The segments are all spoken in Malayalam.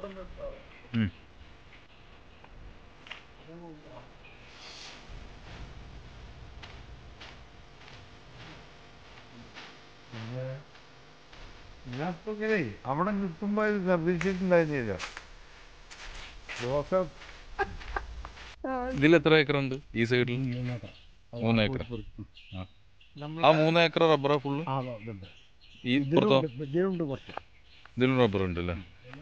അവിടെ നിൽക്കുമ്പോ ശ്രദ്ധിച്ചിട്ടുണ്ടായിരുന്നില്ല. ഇതിൽ എത്ര ഏക്കറുണ്ട് ഈ സൈഡിൽ? 3 ഏക്കർ. ആ 3 ഏക്കർ റബ്ബറാ ഫുള്ള്? ഈ പുറത്തോ? ഇതിലും റബ്ബർ ഉണ്ട് അല്ലേ?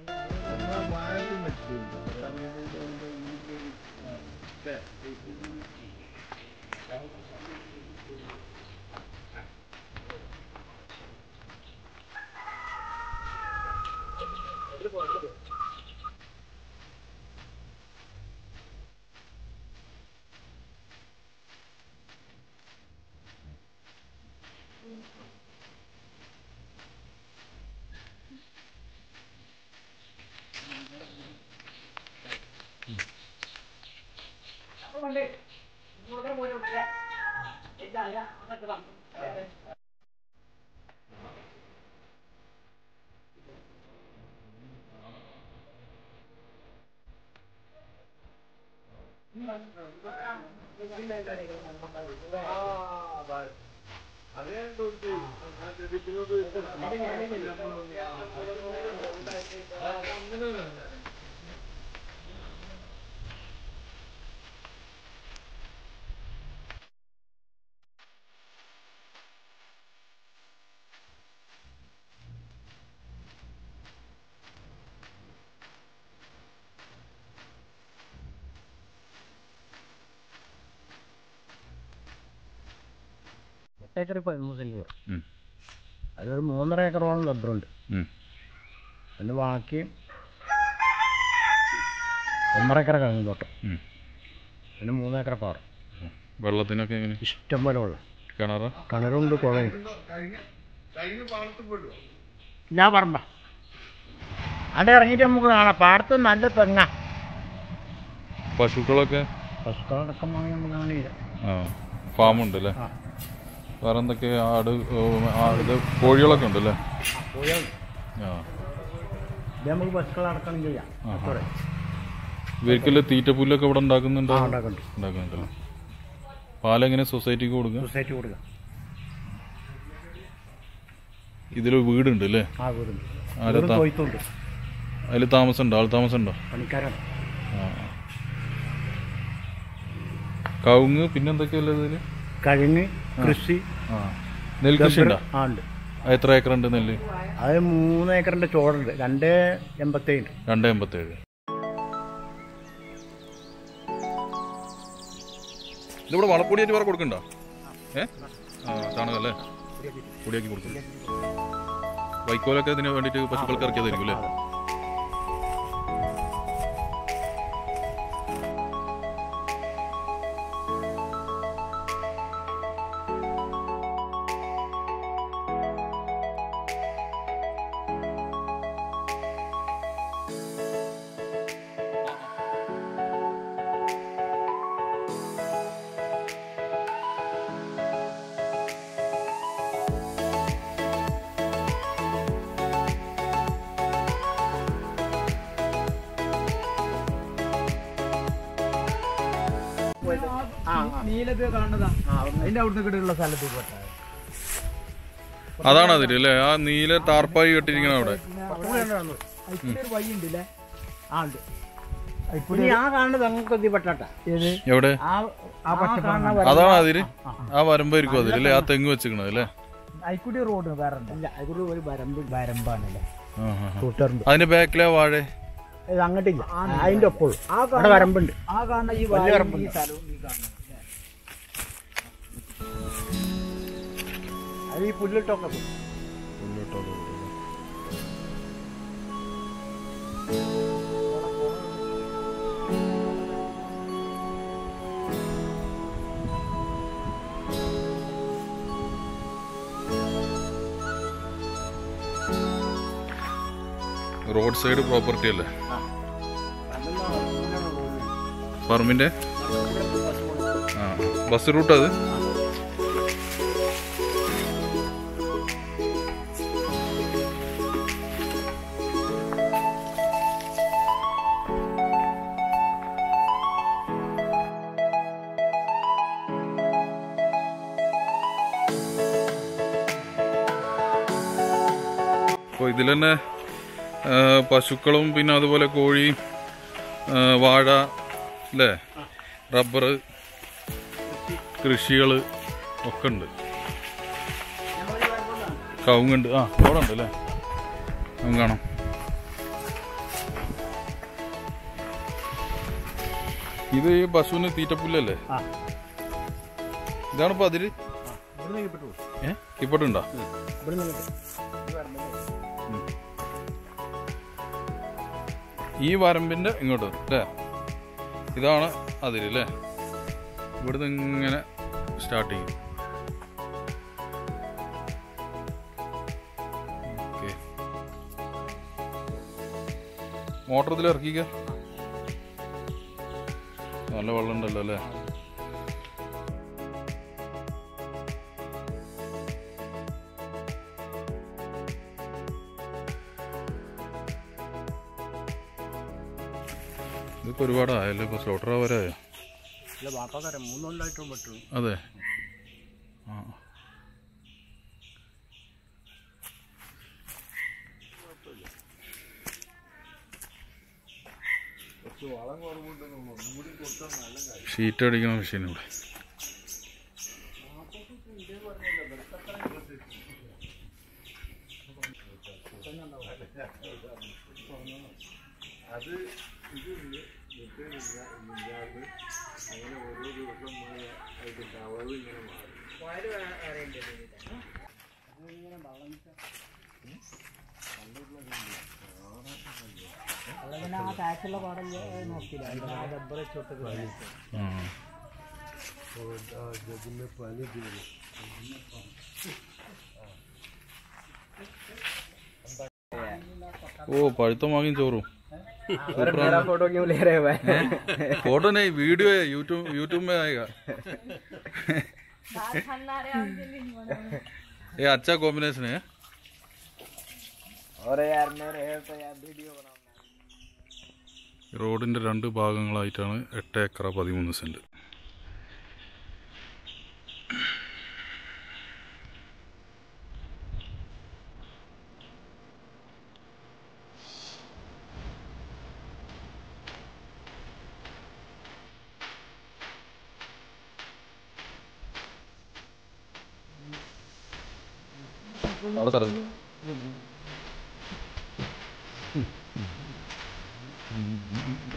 Acre 13 cent. അതൊരു 3.5 ഏക്കറോളം റബ്ബറുണ്ട്. പിന്നെ ബാക്കി 1.5 ഏക്കർ കിഴങ്ങ് തോട്ടം, പിന്നെ 3 ഏക്കർ പാറ. വെള്ളത്തിനൊക്കെ എങ്ങനെ? ഇഷ്ടം പോലെ വെള്ളം. കിണറുണ്ട്, കുഴയുണ്ട്. ഞാൻ പറമ്പ അവിടെ ഇറങ്ങിയിട്ട് നമുക്ക് കാണാം. പാടത്ത് നല്ല തെങ്ങ. പശുക്കളൊക്കെ നമുക്ക് കാണില്ല. ഫാമുണ്ട് അല്ലേ? വേറെ എന്തൊക്കെ? ഇത് കോഴികളൊക്കെ ഉണ്ടല്ലേ? നമുക്ക് പശുക്കളെ അടക്കം ചെയ്യാം. ഇവർക്കല്ലേ തീറ്റപ്പുല്ലൊക്കെ ഇവിടെ ഉണ്ടാക്കുന്നുണ്ടോ? ഉണ്ടാക്കുന്നുണ്ടല്ലോ. പാലെങ്ങനെ സൊസൈറ്റിക്ക് കൊടുക്കുക? സൊസൈറ്റി കൊടുക്കുക. ഇതിൽ വീടുണ്ട് അല്ലേ? അതിൽ താമസം ഉണ്ടോ? ആൾ താമസം ഉണ്ടോ? പണിക്കാരാണ്. കവുങ്ങ് പിന്നെന്തൊക്കെയല്ലേ ഇതില്? കഴുങ്ങ്, കൃഷി. നെൽകൃഷി ഉണ്ടോ? ഉണ്ട്. എത്ര ഏക്കർ ഉണ്ട് നെല്ല്? അത് 3 ഏക്കറിന്റെ ചോടുണ്ട്. 2.87. 2.87. ഇതിവിടെ വളപ്പൊടിയായിട്ട് വേറെ കൊടുക്കണ്ടോ? ചാണകം അല്ലേ? പൊടിയാക്കി കൊടുക്കും. വൈക്കോലൊക്കെ ഇതിന് വേണ്ടിയിട്ട് പശുക്കൾക്ക് ഇറക്കിയതായിരിക്കും അല്ലേ? അതാണ് അതില് അല്ലേ? ആ നീല താർപ്പായി കെട്ടിരിക്കണ അവിടെ. എവിടെ? അതാണ് അതില്. ആ വരമ്പായിരിക്കും അതിലല്ലേ? ആ തെങ്ങ് വെച്ചിക്കണത് അല്ലേ? റോഡ് വേറെ വരമ്പാണല്ലേ? അതിന്റെ ബാക്കിലാ വാഴ. അങ്ങോട്ടില്ല, അതിന്റെ ഒപ്പം അവിടെ വരമ്പുണ്ട്. ആ കാണുന്ന ഈ വരമ്പുണ്ട്. അത് ഈ പുല്ലിട്ടൊക്കെ റോഡ് സൈഡ് പ്രോപ്പർട്ടി അല്ലേ? ഫാർമിന്റെ ബസ് റൂട്ട് അത്. അപ്പോൾ ഇതിൽ തന്നെ പശുക്കളും പിന്നെ അതുപോലെ കോഴി, വാഴ അല്ലേ, റബ്ബർ കൃഷികൾ ഒക്കെ ഉണ്ട്. കവുങ്ങുണ്ട്. അവിടെ ഉണ്ട് അല്ലേ, കവുങ്ങ് കാണാം. ഇത് ഈ പശുവിന് തീറ്റപ്പുല്ലല്ലേ? ഇതാണ് ഇപ്പൊ അതില് കിപ്പട്ടുണ്ടോ? ഈ വരമ്പിന്റെ ഇങ്ങോട്ട് അല്ലേ, ഇതാണ് അതില് അല്ലേ. ഇവിടുന്ന് ഇങ്ങനെ സ്റ്റാർട്ട് ചെയ്യും. ഓക്കെ, മോട്ടർ ഇതിൽ ഇറക്കിക്ക. നല്ല വെള്ളം ഉണ്ടല്ലോ അല്ലേ. ഇതിപ്പോ ഒരുപാടായല്ലോ, ഇപ്പൊ സ്ലോട്ടർ ആവാരായോ? അതെ. ഷീറ്റ് അടിക്കണ മെഷീൻ ഇവിടെ. ओ पढ़ता मांगी चोरू फोटो क्यों ले रहे हैं? फोटो नहीं, वीडियो है, यूट्यूब में आएगा। ये अच्छा कॉम्बिनेशन है। और यार मेरे है तो यार वीडियो बनाऊंगा। റോഡിൻ്റെ 2 ഭാഗങ്ങളായിട്ടാണ് 8 ഏക്കർ 13 സെന്റ്. അവിടെ സ്ഥലം